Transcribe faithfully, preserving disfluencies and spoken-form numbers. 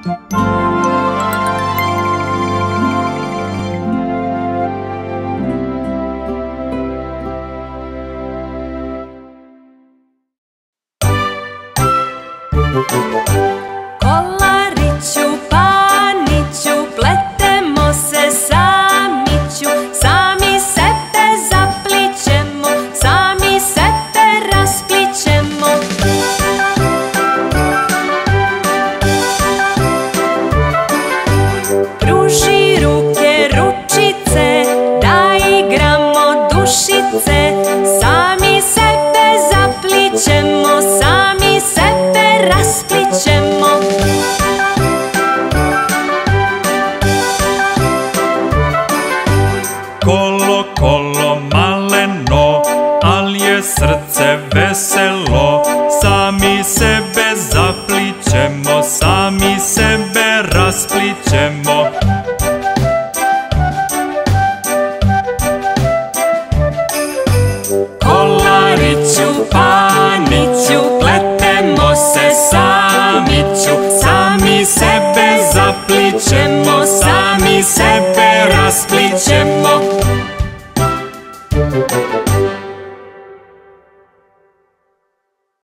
Kolariću, Paniću, pletemo se samiću, sami sebe zaplićemo, sami sebe rasplićemo. Pruži ruke, ručice, da igramo dušice, sami sebe zaplićemo, sami sebe rasplićemo. Kolo, kolo maleno, al je srce veselo, sami sebe zaplićemo, sami sebe rasplićemo. Kolariću, Paniću, pletemo se samiću, sami sebe zaplićemo, sami sebe rasplićemo.